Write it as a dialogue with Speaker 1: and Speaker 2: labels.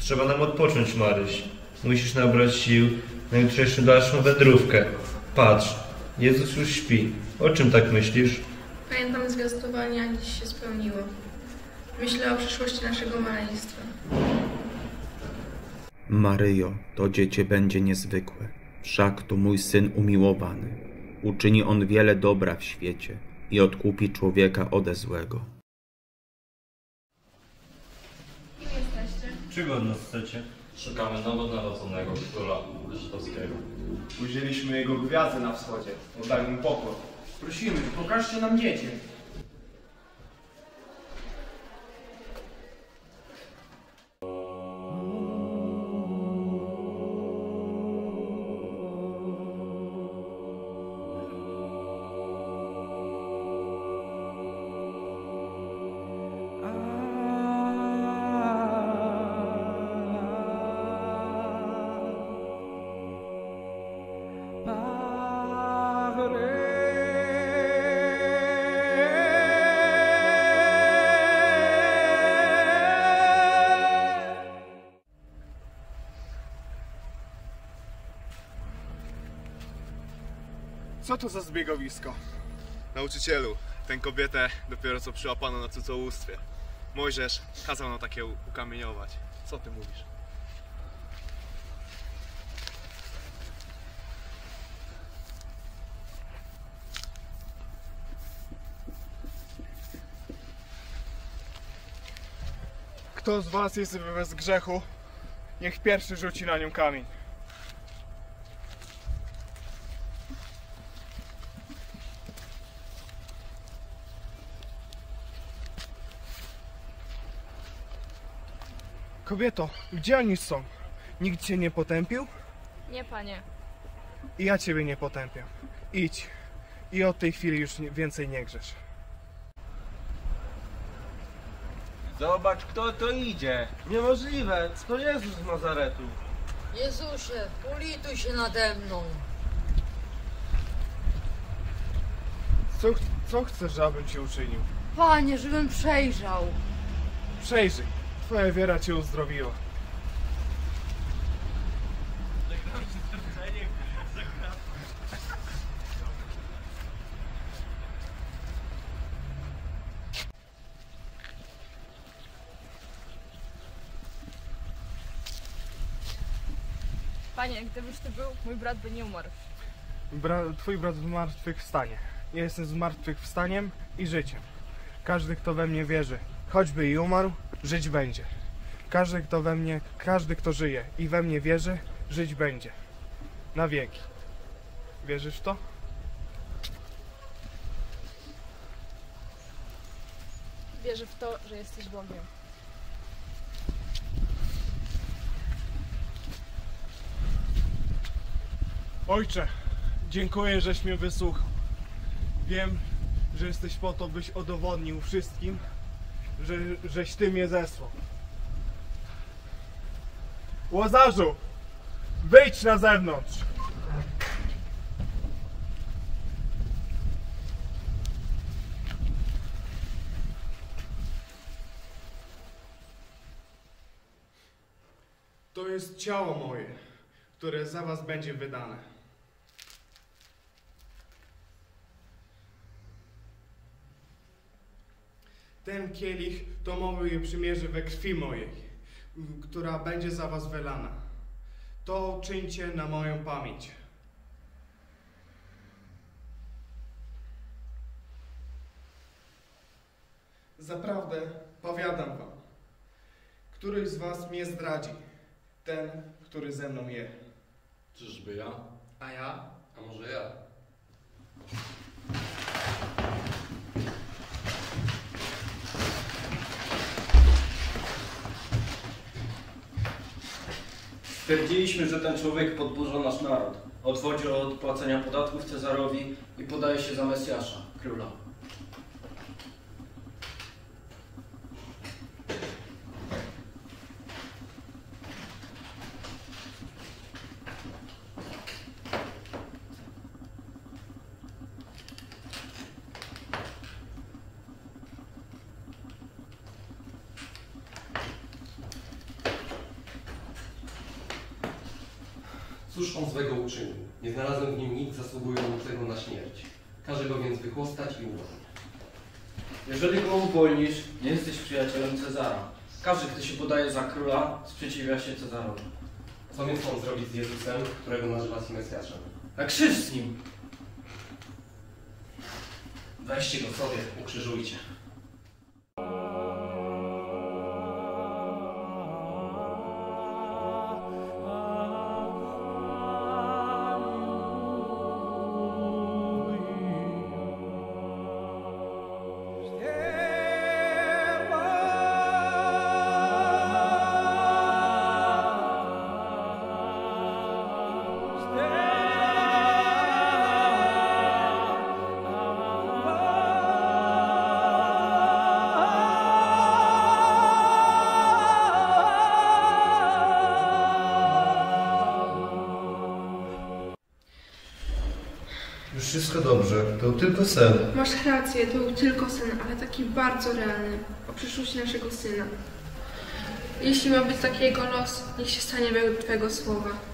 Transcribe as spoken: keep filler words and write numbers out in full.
Speaker 1: Trzeba nam odpocząć, Maryś. Musisz nabrać sił na jutrzejszą dalszą wędrówkę. Patrz, Jezus już śpi. O czym tak myślisz?
Speaker 2: Pamiętam zwiastowania, dziś się spełniło. Myślę o przyszłości naszego maleństwa.
Speaker 3: Maryjo, to dziecię będzie niezwykłe. Wszak to mój Syn umiłowany. Uczyni On wiele dobra w świecie i odkupi człowieka ode złego.
Speaker 2: Kim jesteście?
Speaker 1: Czego od nas chcecie?
Speaker 4: Szukamy nowonarodzonego króla żydowskiego.
Speaker 5: Ujrzeliśmy jego gwiazdę na wschodzie. Oddajmy mu pokłon.
Speaker 6: Prosimy, pokażcie nam dziecię.
Speaker 5: Co to za zbiegowisko?
Speaker 7: Nauczycielu, tę kobietę dopiero co przyłapano na cudzołóstwie. Mojżesz kazał nam takie ukamieniować. Co ty mówisz?
Speaker 5: Kto z was jest bez grzechu, niech pierwszy rzuci na nią kamień. Kobieto, gdzie oni są? Nikt cię nie potępił?
Speaker 2: Nie, panie.
Speaker 5: I ja ciebie nie potępiam. Idź i od tej chwili już nie, więcej nie grzesz.
Speaker 8: Zobacz, kto to idzie. Niemożliwe, to Jezus z Nazaretu.
Speaker 9: Jezusie, ulituj się nade mną.
Speaker 5: Co, co chcesz, abym ci uczynił?
Speaker 9: Panie, żebym przejrzał.
Speaker 5: Przejrzyj, twoja wiara cię uzdrowiła.
Speaker 2: Panie, gdybyś tu był, mój brat by nie umarł.
Speaker 5: Bra twój brat zmartwychwstanie. Ja jestem zmartwychwstaniem i życiem. Każdy, kto we mnie wierzy, choćby i umarł, żyć będzie. Każdy, kto we mnie, każdy, kto żyje i we mnie wierzy, żyć będzie. Na wieki. Wierzysz w to?
Speaker 2: Wierzę w to, że jesteś Bogiem.
Speaker 5: Ojcze, dziękuję, żeś mnie wysłuchał. Wiem, że jesteś po to, byś udowodnił wszystkim, że, żeś Ty mnie zesłał. Łazarzu, wyjdź na zewnątrz! To jest ciało moje, które za was będzie wydane. Ten kielich to moje przymierze we krwi mojej, która będzie za was wylana. To czyńcie na moją pamięć. Zaprawdę powiadam wam, któryś z was mnie zdradzi, ten, który ze mną je.
Speaker 4: Czyżby ja?
Speaker 6: A ja?
Speaker 4: A może ja?
Speaker 8: Stwierdziliśmy, że ten człowiek podburza nasz naród. Odwodzi od płacenia podatków Cezarowi i podaje się za Mesjasza, króla.
Speaker 10: Cóż on złego uczynił? Nie znalazłem w nim nic zasługującego na śmierć. Każę go więc wychłostać i uwolnić.
Speaker 8: Jeżeli go uwolnisz, nie jesteś przyjacielem Cezara. Każdy, kto się podaje za króla, sprzeciwia się Cezarowi.
Speaker 10: Co więc on zrobić z Jezusem, którego nazywa się Mesjaszem?
Speaker 8: Na krzyż z nim!
Speaker 10: Weźcie go sobie, ukrzyżujcie.
Speaker 1: Już wszystko dobrze, to był tylko sen.
Speaker 2: Masz rację, to był tylko sen, ale taki bardzo realny, o przyszłości naszego syna. Jeśli ma być taki jego los, niech się stanie według Twojego słowa.